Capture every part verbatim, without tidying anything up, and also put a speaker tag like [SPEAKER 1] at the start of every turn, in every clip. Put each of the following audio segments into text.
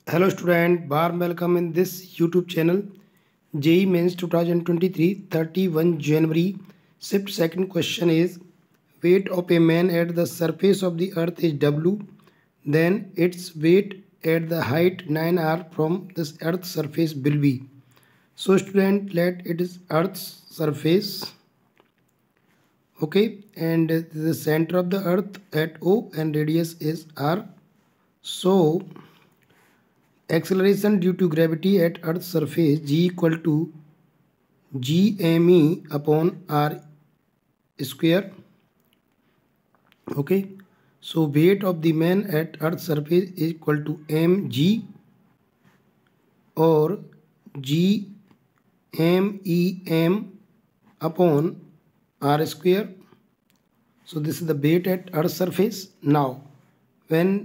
[SPEAKER 1] Hello student, warm welcome in this YouTube channel. J E E Mains twenty twenty-three, thirty-first January. Shift second question is, weight of a man at the surface of the earth is W. Then its weight at the height nine r from this earth's surface will be. So student, let it is earth's surface. Okay, and the center of the earth at O and radius is R. So acceleration due to gravity at earth's surface G equal to gme upon r square. Okay, so weight of the man at earth's surface is equal to mg or gmem upon r square. So this is the weight at earth's surface. Now when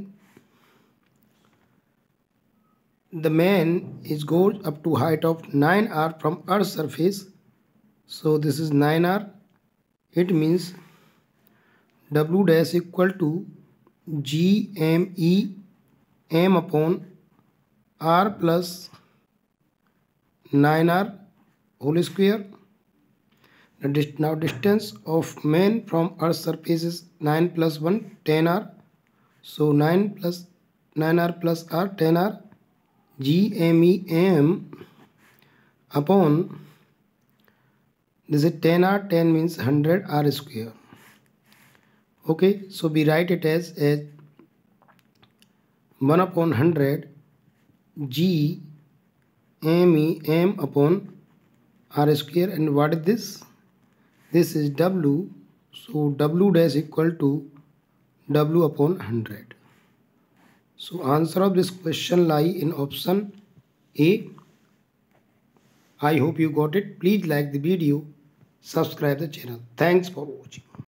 [SPEAKER 1] the man is goes up to height of nine r from earth's surface, so this is nine r. It means W dash equal to G M E M upon R plus nine r whole square. Now distance of man from earth's surface is nine plus one, ten r. So nine plus nine r plus r, ten r. Gmem upon this is ten r, ten means one hundred r square. Okay, so we write it as, as one upon one hundred G M E M upon r square. And what is this? This is W. So W dash equal to W upon one hundred. So answer of this question lie in option A. I hope you got it. Please like the video, subscribe the channel. Thanks for watching.